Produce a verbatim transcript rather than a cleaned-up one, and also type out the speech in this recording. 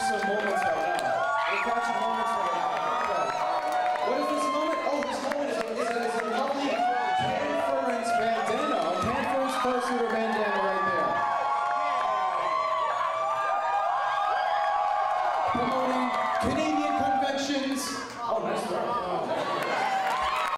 some moments right now. We're catching moments right now. What is this moment? Oh, this moment is a, is a, is a lovely CanFURence bandana. A CanFURence Fursuit bandana right there. Promoting Canadian